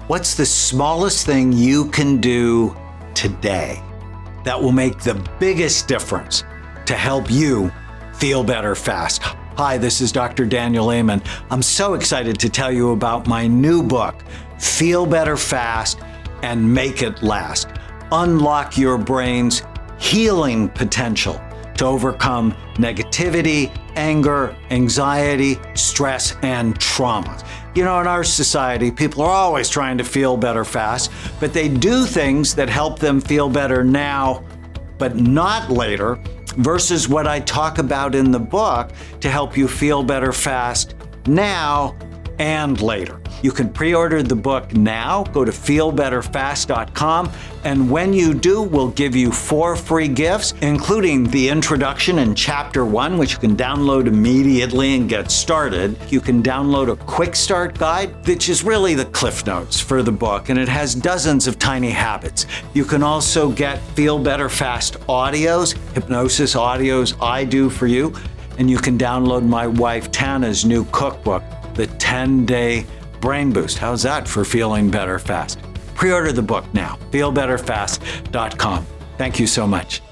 What's the smallest thing you can do today that will make the biggest difference to help you feel better fast? Hi, this is Dr. Daniel Amen. I'm so excited to tell you about my new book, Feel Better Fast and Make It Last. Unlock your brain's healing potential to overcome negativity, anger, anxiety, stress, and trauma. You know, in our society, people are always trying to feel better fast, but they do things that help them feel better now, but not later, versus what I talk about in the book to help you feel better fast now and later. You can pre-order the book now. Go to feelbetterfast.com, and when you do, we'll give you 4 free gifts, including the introduction in Chapter 1, which you can download immediately and get started. You can download a quick start guide, which is really the Cliff Notes for the book, and it has dozens of tiny habits. You can also get Feel Better Fast audios, hypnosis audios I do for you, and you can download my wife Tana's new cookbook, The 10-Day Brain Boost. How's that for feeling better fast? Pre-order the book now, feelbetterfast.com. Thank you so much.